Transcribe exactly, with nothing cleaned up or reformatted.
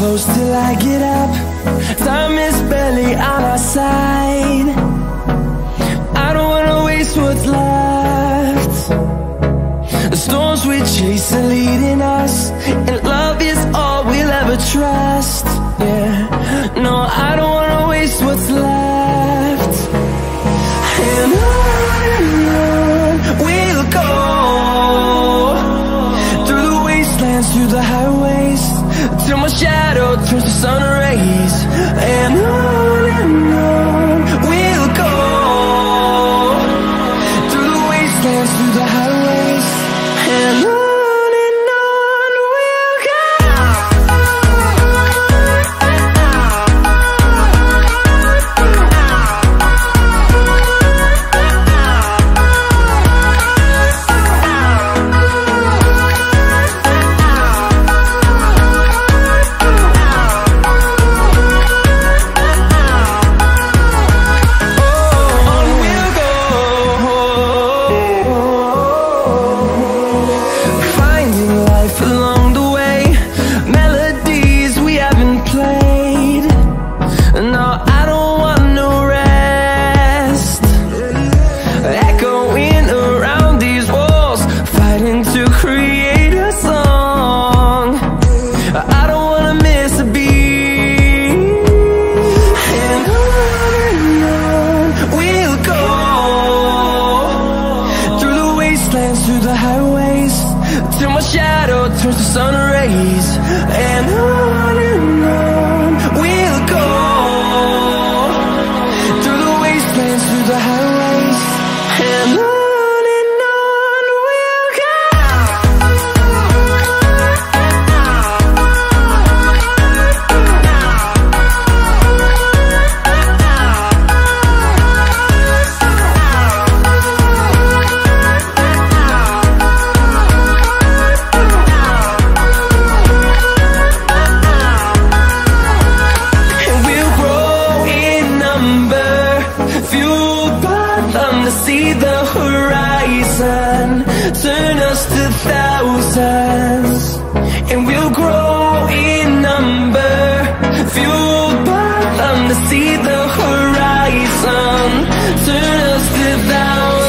close till I get up. Time is barely on our side. I don't wanna waste what's left. The storms we chase are leading us, and love is all we'll ever trust. Yeah, no, I don't wanna waste what's left. And on and on we'll go, through the wastelands, through the highways, till my shadow turns to sun rays. And on and on we'll go, through the wastelands, through the highways, and on. Through the highways, till my shadow turns to sun rays. And on and on we'll go, through the wastelands, through the highways, and on. See the horizon, turn us to thousands, and we'll grow in number, fueled by them to see the horizon, turn us to thousands.